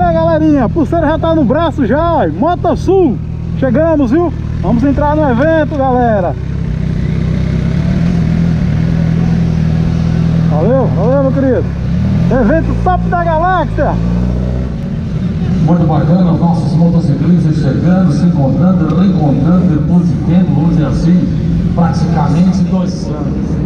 Aí, galerinha, a pulseira já tá no braço já. Moto Sul, chegamos, viu? Vamos entrar no evento, galera. Valeu, valeu, meu querido. Evento top da galáxia. Muito bacana, os nossos motociclistas chegando, se encontrando, reencontrando depois de tempo, vamos dizer assim, praticamente 2 anos.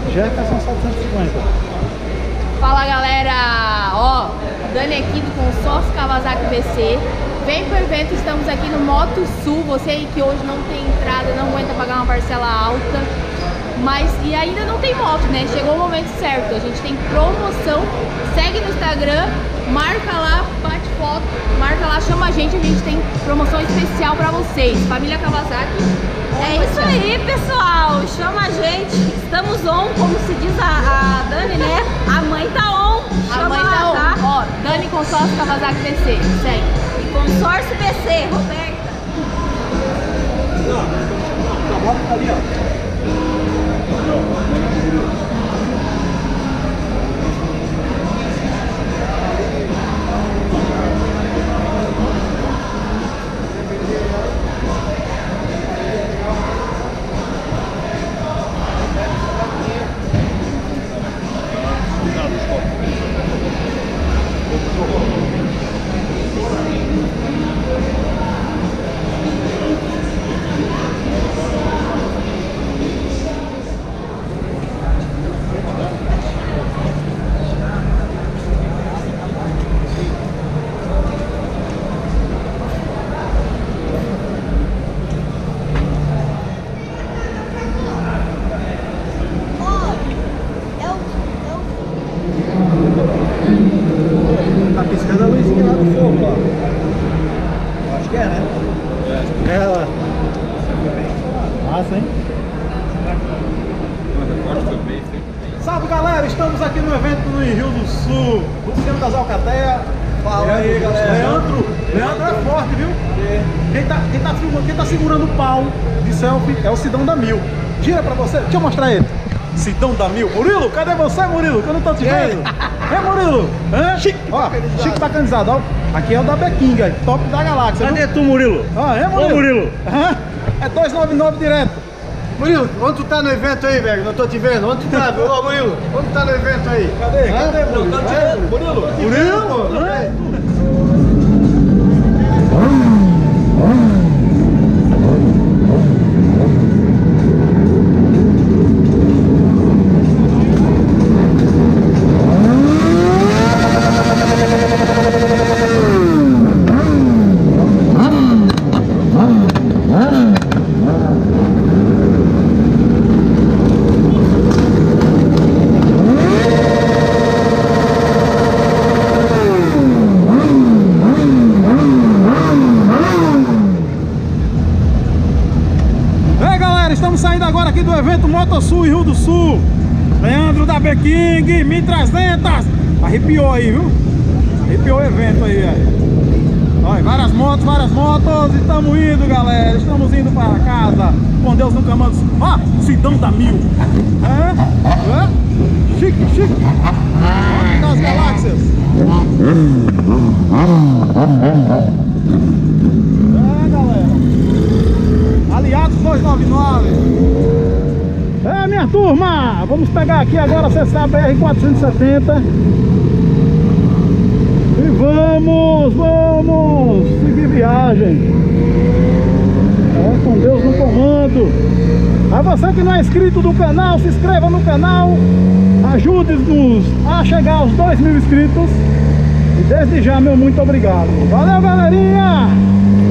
Jefferson 750. Fala galera, ó, Dani aqui do consórcio Kawasaki BC. Vem pro evento, estamos aqui no Moto Sul. Você aí que hoje não tem entrada, não aguenta pagar uma parcela alta, mas e ainda não tem moto, né? Chegou o momento certo, a gente tem promoção. Segue no Instagram, marca lá, bate foto, marca lá, chama a gente tem promoção especial pra vocês. Família Kawasaki. É isso aí, pessoal, chama a gente, estamos on, como se diz a Dani, né? A mãe tá on, A mãe tá on, tá? ó, Dani Consórcio Kawasaki BC, segue. E consórcio BC, Roberta. A moto tá ali, ó. Tá piscando a luzinha lá do fogo, ó. Acho que é, né? É ela. Massa, hein? Salve galera, estamos aqui no evento no Rio do Sul, Luciano das Alcateias. Fala aí galera. Leandro é forte, viu? Quem tá segurando o pau de selfie é o Sidão da Mil. Gira pra você, deixa eu mostrar ele. Sidão da Mil. Murilo, cadê você, Murilo? Que eu não tô te vendo. É, Murilo? Hã? Chique, ó, chique bacanizado, ó. Aqui é o da Beking, top da galáxia. Cadê tu, Murilo? Ah, é, Murilo? Ô, Murilo. Aham. É 299 direto. Murilo, onde tu tá no evento aí, velho? Não tô te vendo. Onde tu tá? Ô, Murilo, onde tu tá no evento aí? Cadê? Cadê, Murilo? Não tô te vendo. Murilo? Murilo? Hã? Estamos saindo agora aqui do evento Moto Sul e Rio do Sul. Leandro da Beking, 1300. Arrepiou aí, viu? Arrepiou o evento aí, velho. Olha, várias motos. E estamos indo, galera. Estamos indo para casa. Com Deus no comando. Ó, Sidão da Mil. Chique, chique. Das galáxias. Galera. Aliados 299. É, minha turma, vamos pegar aqui agora, acessar a BR-470 e vamos seguir viagem. É, com Deus no comando. A você que não é inscrito do canal, se inscreva no canal, ajude-nos a chegar aos 2.000 inscritos e desde já meu muito obrigado. Valeu, galerinha!